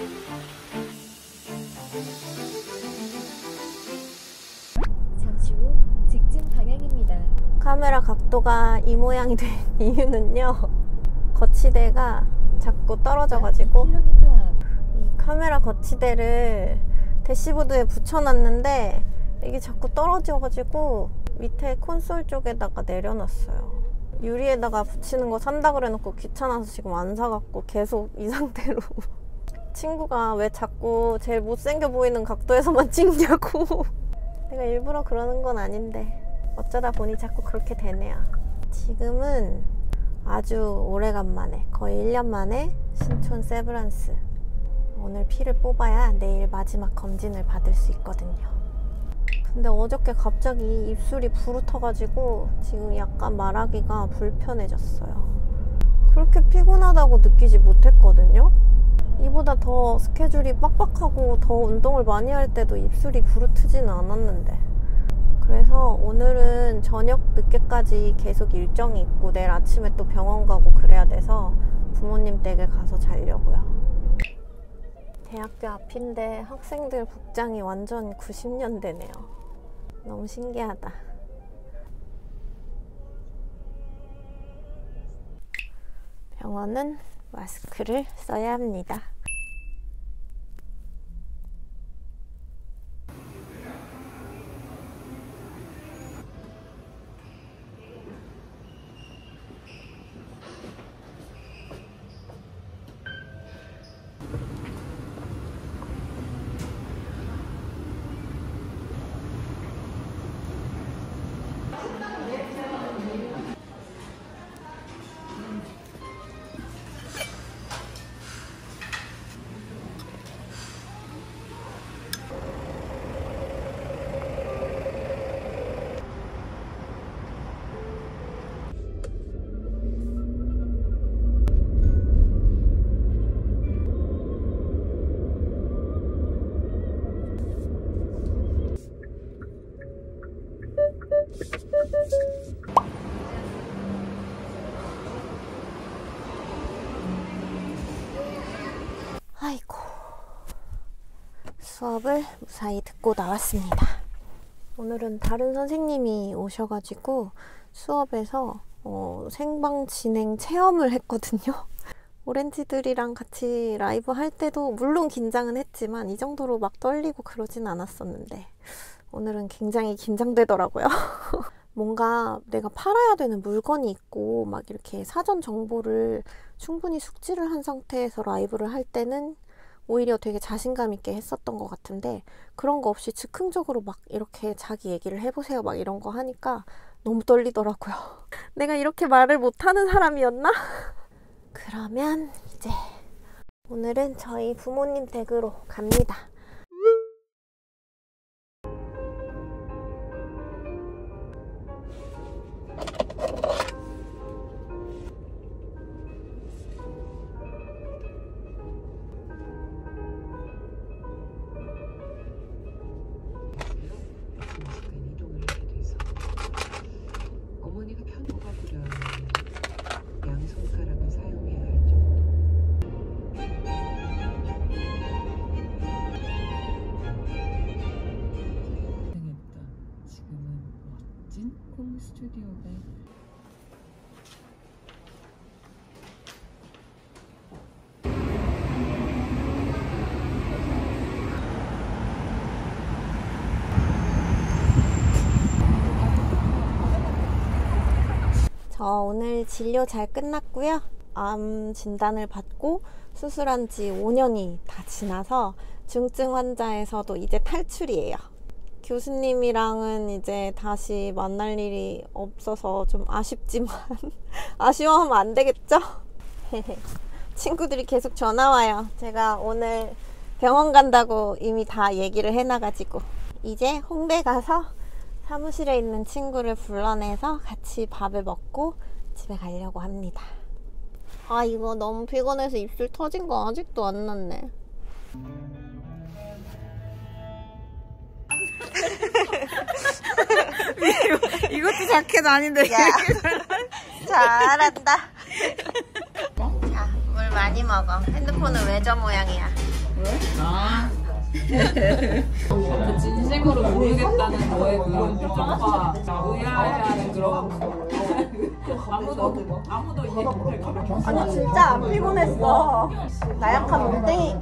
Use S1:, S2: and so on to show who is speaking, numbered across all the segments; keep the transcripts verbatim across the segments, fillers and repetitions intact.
S1: 잠시 후 직진 방향입니다.
S2: 카메라 각도가 이 모양이 된 이유는요, 거치대가 자꾸 떨어져가지고 이 카메라 거치대를 대시보드에 붙여놨는데 이게 자꾸 떨어져가지고 밑에 콘솔 쪽에다가 내려놨어요. 유리에다가 붙이는 거 산다 그래놓고 귀찮아서 지금 안 사갖고 계속 이 상태로. 친구가 왜 자꾸 제일 못생겨 보이는 각도에서만 찍냐고. 내가 일부러 그러는 건 아닌데 어쩌다 보니 자꾸 그렇게 되네요. 지금은 아주 오래간만에, 거의 일 년 만에 신촌 세브란스. 오늘 피를 뽑아야 내일 마지막 검진을 받을 수 있거든요. 근데 어저께 갑자기 입술이 부르터가지고 지금 약간 말하기가 불편해졌어요. 그렇게 피곤하다고 느끼지 못했거든요. 이보다 더 스케줄이 빡빡하고 더 운동을 많이 할 때도 입술이 부르트지는 않았는데. 그래서 오늘은 저녁 늦게까지 계속 일정이 있고 내일 아침에 또 병원 가고 그래야 돼서 부모님 댁에 가서 자려고요. 대학교 앞인데 학생들 복장이 완전 구십 년대네요. 너무 신기하다. 병원은 마스크를 써야 합니다. 아이고, 수업을 무사히 듣고 나왔습니다. 오늘은 다른 선생님이 오셔가지고 수업에서 어, 생방 진행 체험을 했거든요. 오렌지들이랑 같이 라이브 할 때도 물론 긴장은 했지만 이 정도로 막 떨리고 그러진 않았었는데 오늘은 굉장히 긴장되더라고요. 뭔가 내가 팔아야 되는 물건이 있고 막 이렇게 사전 정보를 충분히 숙지를 한 상태에서 라이브를 할 때는 오히려 되게 자신감 있게 했었던 것 같은데 그런 거 없이 즉흥적으로 막 이렇게 자기 얘기를 해보세요 막 이런 거 하니까 너무 떨리더라고요. 내가 이렇게 말을 못하는 사람이었나? 그러면 이제 오늘은 저희 부모님 댁으로 갑니다.
S3: 스튜디오가
S2: 저 오늘 진료 잘 끝났고요. 암 진단을 받고 수술한 지 오 년이 다 지나서 중증 환자에서도 이제 탈출이에요. 교수님이랑은 이제 다시 만날 일이 없어서 좀 아쉽지만 아쉬워하면 안 되겠죠? 친구들이 계속 전화 와요. 제가 오늘 병원 간다고 이미 다 얘기를 해놔가지고 이제 홍대 가서 사무실에 있는 친구를 불러내서 같이 밥을 먹고 집에 가려고 합니다. 아, 이거 너무 피곤해서 입술 터진 거 아직도 안 났네.
S3: 이것도 자켓 아닌데.
S2: 야, 잘한다. 자, 물 많이 먹어. 핸드폰은 왜 저 모양이야?
S3: 아. 그 진심으로 모르겠다는 너의 그 오빠 의아해하는 그런 아무도 아무도 이해 못할 거야.
S2: 아니 진짜 안 피곤했어. 나약한 몸뚱이.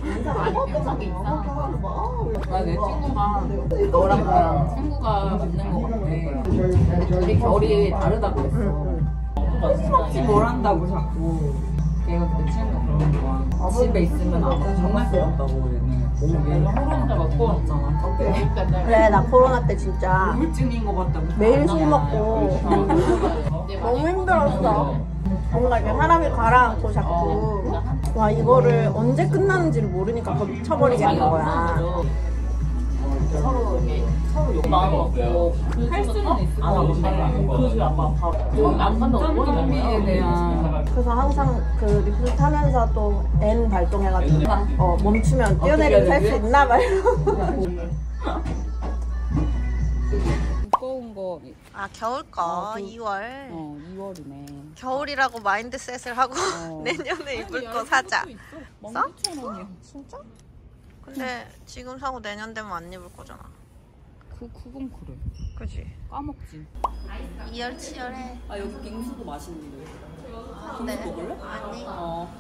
S3: 나내 친구가 너랑 나랑 친구가 맞는 거 같아. 우리 결이 다르다고 했어. 혹시 뭘 한다고 자꾸. 걔가 내 친구가 그러는 거야. 집에 있으면 아무 정말 쓰럽다고 얘는. 코로나 맞고 왔잖아.
S2: 그래 나 코로나 때 진짜
S3: 우울증인 거 같다고.
S2: 매일 술 먹고 너무 힘들었어. 뭔가 이렇게 사람이 가라앉고 자꾸 와 이거를 언제 끝나는지를 모르니까 더 미쳐버리겠는 거야.
S3: 서로 이렇게 서로 욕 마음먹고 할 수는 있어. 그지 아마 바로 안전장비에 대한.
S2: 그래서 항상 그 리프트 타면서 또 N 발동해가지고 어 멈추면 뛰어내리면서 할 수 있나 봐 이러고.
S3: 두꺼운 거.
S2: 아 겨울 거
S3: 어, 그-
S2: 이월.
S3: 어 이월이네.
S2: 겨울이라고 마인드셋을 하고
S3: 어.
S2: 내년에 입을 거 사자.
S3: 만 구천 원이야. 진짜?
S2: 근데 지금 사고 내년 되면 안 입을 거잖아.
S3: 그 그건 그래.
S2: 그지?
S3: 까먹지.
S2: 이열치열해.
S3: 아 여기 빙수도 맛있는데.
S2: 네.
S3: 먹을래?
S2: 아니.
S3: 어.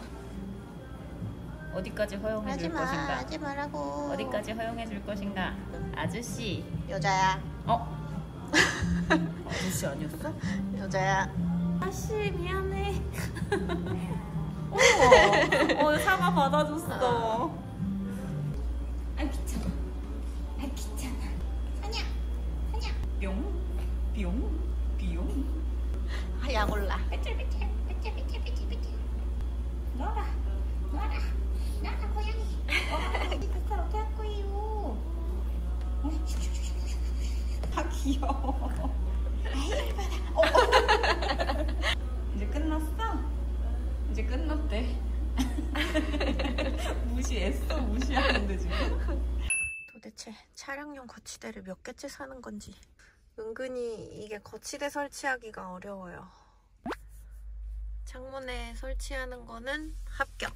S4: 어디까지 허용해 줄
S2: 하지마
S4: 것인가?
S2: 하지 말라고.
S4: 어디까지 허용해 줄 것인가? 아저씨.
S2: 여자야.
S4: 어? 아저씨 아니었어?
S2: 여자야.
S4: 아저씨 미안해. 어, 어 사과 받아줬어. 아 귀찮아. 아 귀찮아. 아니야. 아니야. 뿅. 뿅. 뿅.
S2: 아, 약 올라.
S4: 빼찔빼찔. 빼찔빼찔 빼찔빼찔. 너라. 너라. 너라 고양이. 이걸 어떻게 할 거예요? 아 귀여워. 아이 받아. 이제 끝났어? 이제 끝났대. 무시했어. 무시하는데 지금.
S2: 도대체 차량용 거치대를 몇 개째 사는 건지. 은근히 이게 거치대 설치하기가 어려워요. 창문에 설치하는 거는 합격.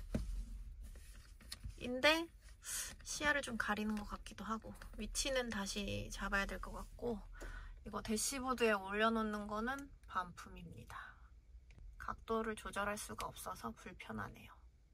S2: 인데 시야를 좀 가리는 것 같기도 하고 위치는 다시 잡아야 될 것 같고 이거 대시보드에 올려놓는 거는 반품입니다. 각도를 조절할 수가 없어서 불편하네요.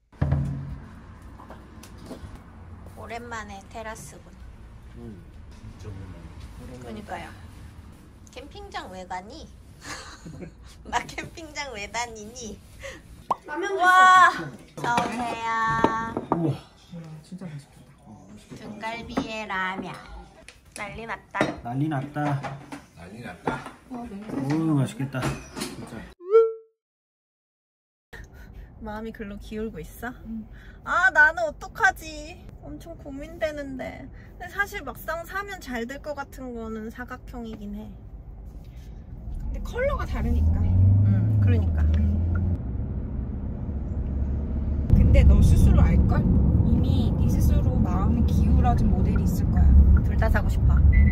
S2: 오랜만에 테라스군.
S5: 응.
S2: 그러니까요. 캠핑장 왜 가니? 나 캠핑장 왜 다니니? 와, 어서오세요.
S5: 우와.
S3: 진짜 맛있겠다.
S2: 등갈비에 라면. 난리 났다.
S5: 난리 났다.
S6: 난리 났다.
S5: 오 맛있겠다. 진짜.
S2: 마음이 글로 기울고 있어? 아 나는 어떡하지? 엄청 고민되는데. 근데 사실 막상 사면 잘 될 것 같은 거는 사각형이긴 해.
S3: 근데 컬러가 다르니까.
S2: 응, 그러니까.
S3: 근데 너 스스로 알걸? 이미 네 스스로 마음이 기울어진 모델이 있을 거야.
S2: 둘 다 사고 싶어.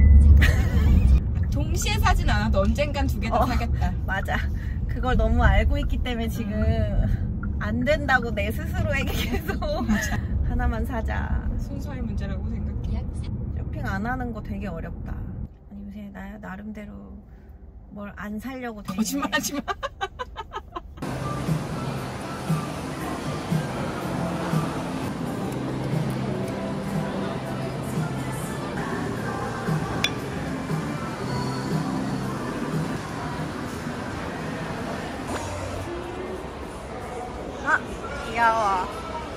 S3: 동시에 사진 않아도 언젠간 두 개 다
S2: 어.
S3: 사겠다.
S2: 맞아. 그걸 너무 알고 있기 때문에 지금 안 된다고 내 스스로에게 계속 하나만 사자.
S3: 순서의 문제라고 생각해.
S2: 쇼핑 안 하는 거 되게 어렵다. 아니 요새 나 나름대로 뭘 안 사려고 되게
S3: 거짓말하지 마.
S2: 아 귀여워.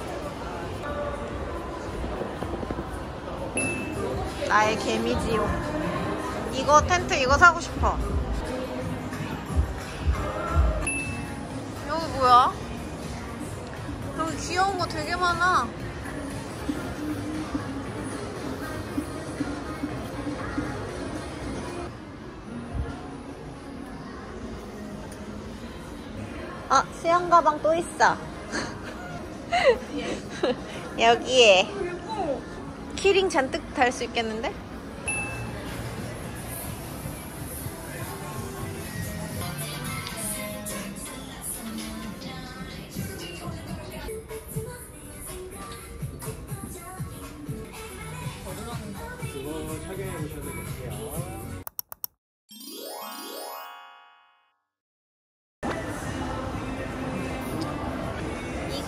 S2: 나의 개미지옥. 이거 텐트 이거 사고 싶어. 여기 뭐야? 여기 귀여운 거 되게 많아. 아, 수영 가방 또 있어. 여기에 키링 잔뜩 달 수 있겠는데?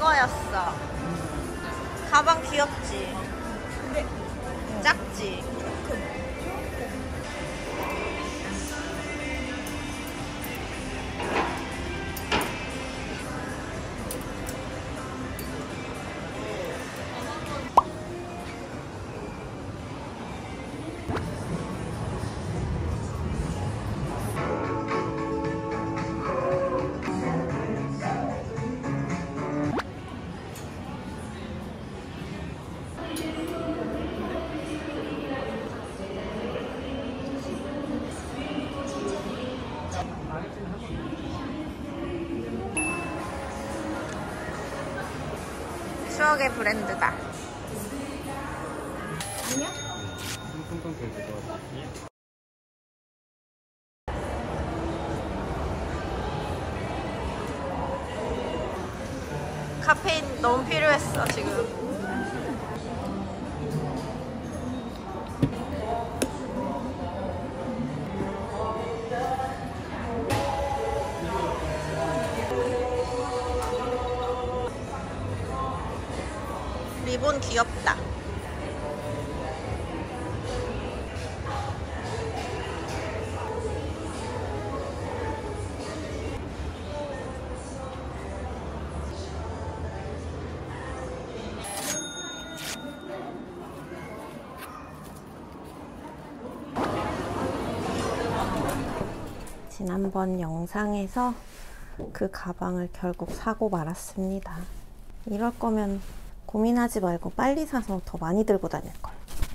S2: 이거였어. 가방 귀엽지? 근데 작지? 추억의 브랜드다. 아니야? 카페인 너무 필요했어 지금. 리본 귀엽다. 지난번 영상에서 그 가방을 결국 사고 말았습니다. 이럴 거면 고민하지 말고 빨리 사서 더 많이 들고 다닐걸.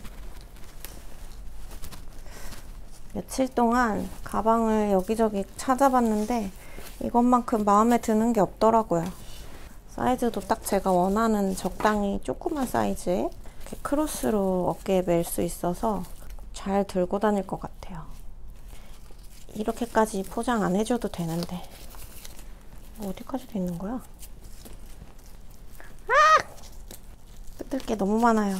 S2: 며칠 동안 가방을 여기저기 찾아봤는데 이것만큼 마음에 드는 게 없더라고요. 사이즈도 딱 제가 원하는 적당히 조그만 사이즈에 이렇게 크로스로 어깨에 멜 수 있어서 잘 들고 다닐 것 같아요. 이렇게까지 포장 안 해줘도 되는데 어디까지 돼 있는 거야? 뜯을 게 너무 많아요.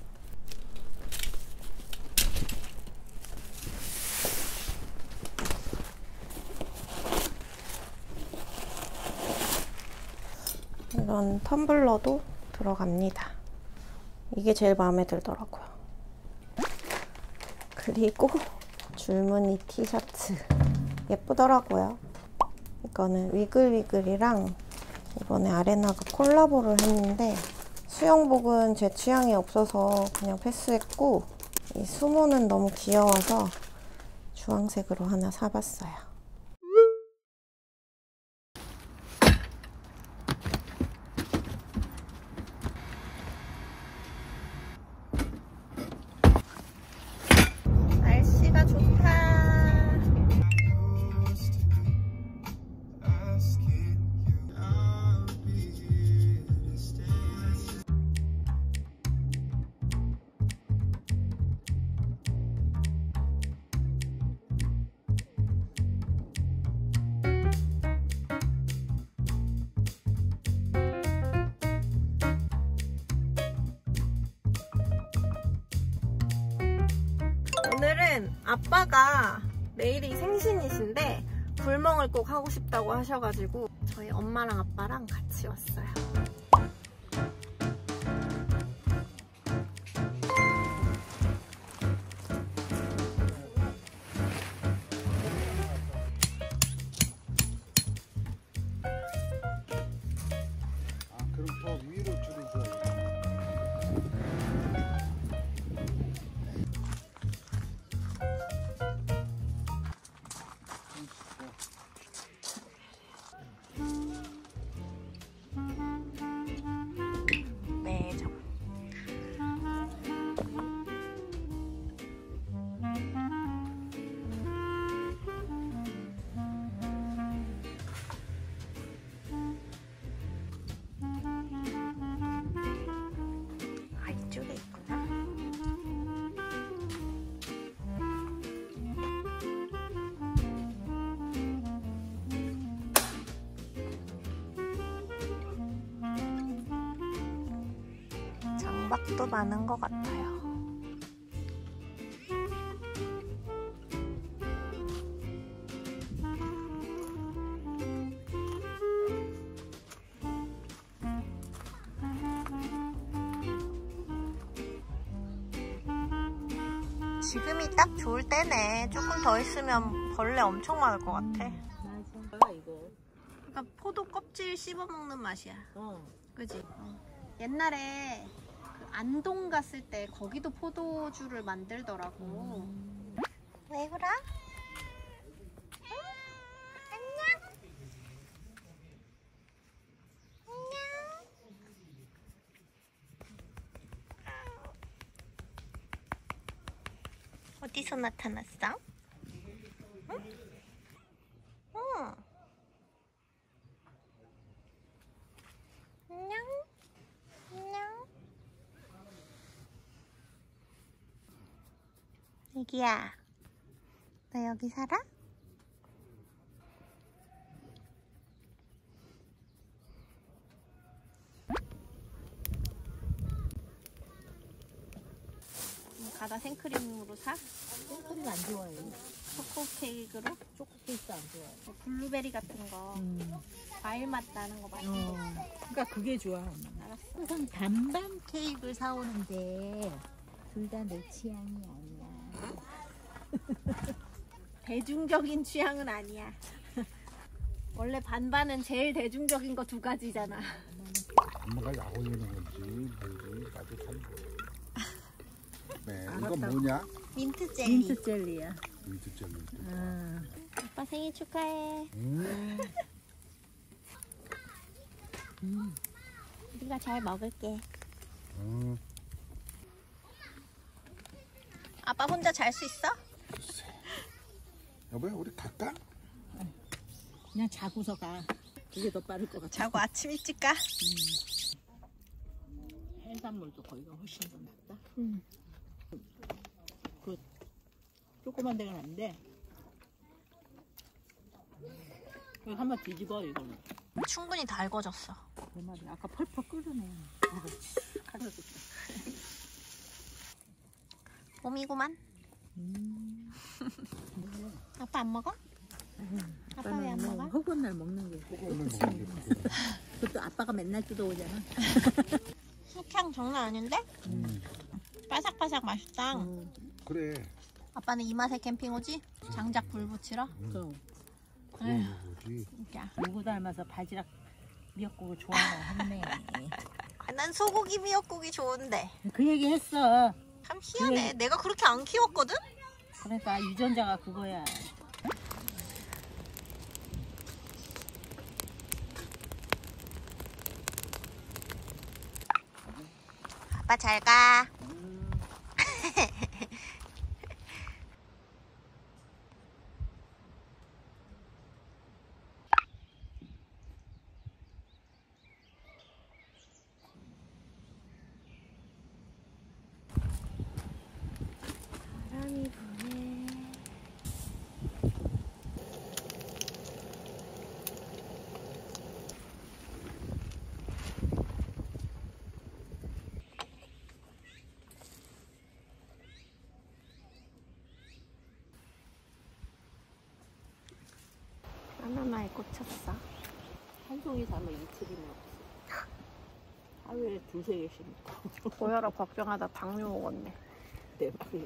S2: 이런 텀블러도 들어갑니다. 이게 제일 마음에 들더라고요. 그리고 줄무늬 티셔츠 예쁘더라고요. 이거는 위글위글이랑 이번에 아레나가 콜라보를 했는데 수영복은 제 취향이 없어서 그냥 패스했고 이 수모는 너무 귀여워서 주황색으로 하나 사봤어요. 날씨가 좋다. 오늘은 아빠가 내일이 생신이신데 불멍을 꼭 하고 싶다고 하셔가지고 저희 엄마랑 아빠랑 같이 왔어요.
S5: 아, 그럼 더 위로 줄이죠.
S2: 네, 저. 아, 이쪽에 있구나. 장박도 많은 것 같아요. 지금이 딱 좋을 때네. 조금 더 있으면 벌레 엄청 많을 것 같아.
S3: 맞아 이거.
S2: 그러니까 포도 껍질 씹어 먹는 맛이야.
S3: 어.
S2: 그지? 어. 옛날에 그 안동 갔을 때 거기도 포도주를 만들더라고. 음. 왜 그래? 응? 안녕. 안녕. 어디서 나타났어? 응? 응. 안녕. 안녕. 애기야, 너 여기 살아? 가다 생크림으로 사?
S3: 생크림 안 좋아해.
S2: 초코 케이크로?
S3: 초코 케이크 안 좋아해.
S2: 뭐 블루베리 같은 거,
S3: 음.
S2: 과일 맛 나는 거 맛있는
S3: 어.
S2: 거.
S3: 그러니까 그게 좋아.
S2: 알았어.
S3: 항상 반반 케이크를 사오는데 둘 다 내 취향이 아니야.
S2: 대중적인 취향은 아니야. 원래 반반은 제일 대중적인 거 두 가지잖아.
S5: 엄마가 약 올리는 건지 뭔지 나도 잘 모르겠어. 네, 이건 뭐냐?
S2: 민트 젤리.
S3: 민트 젤리야.
S5: 민트 젤리.
S3: 아.
S2: 오빠 생일 축하해.
S5: 음.
S3: 음.
S2: 우리가 잘 먹을게.
S5: 음.
S2: 아빠 혼자 잘 수 있어?
S5: 여보야, 우리 갈까?
S3: 그냥 자고서 가. 그게 더 빠를 것 같아.
S2: 자고 아침 일찍 가?
S3: 해산물도 거기가 훨씬 더 낫다.
S2: 응.
S3: 그 조그만 데가 낫는데 이거 한번 뒤집어 이거는.
S2: 충분히 달궈졌어.
S3: 그 말이야. 아까 펄펄 끓으네. 가져줄게.
S2: 봄이구만.
S3: 음.
S2: 아빠 안 먹어? 아빠 왜 안 먹어?
S3: 허구한 날 먹는 게.
S5: 오늘 먹는 게 그거다.
S3: 그것도 아빠가 맨날 뜯어오잖아.
S2: 숙향 장난 아닌데?
S5: 음.
S2: 바삭바삭 맛있다.
S3: 음.
S5: 그래.
S2: 아빠는 이 맛에 캠핑 오지? 장작 불 붙이러?
S3: 그
S5: 그런 거지.
S2: 야.
S3: 누구 닮아서 바지락 미역국을 좋아하네.
S2: 아, 난 소고기 미역국이 좋은데.
S3: 그 얘기 했어.
S2: 참 희한해. 내가 그렇게 안 키웠거든?
S3: 그러니까 유전자가 그거야.
S2: 아빠 잘 가. 바람이 부네. 바나나에 꽂혔어.
S3: 한 송이 사면 이틀이면 없어. 하루에 두세 개씩 먹고.
S2: 고혈압 걱정하다 당뇨 먹었네.
S3: 대박이.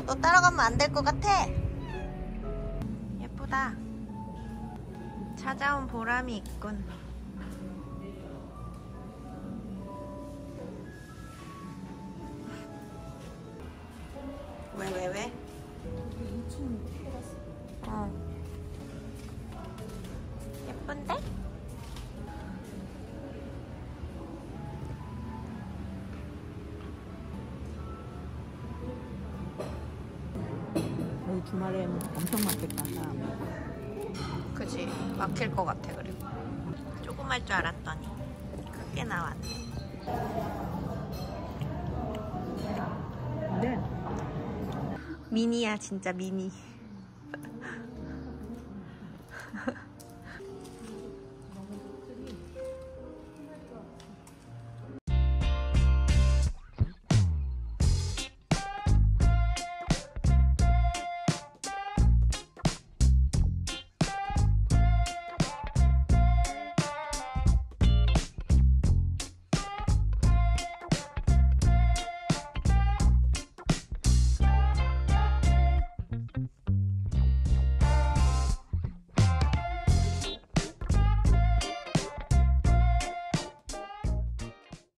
S2: 너 따라가면 안 될 것 같아. 예쁘다. 찾아온 보람이 있군. 왜, 왜, 왜? 어. 예쁜데?
S4: 여기 주말엔 엄청 많겠다 사람.
S2: 그치. 막힐 것 같아, 그리고. 조그말 줄 알았더니 크게 나왔네.
S4: 근데
S2: 미니야, 진짜 미니.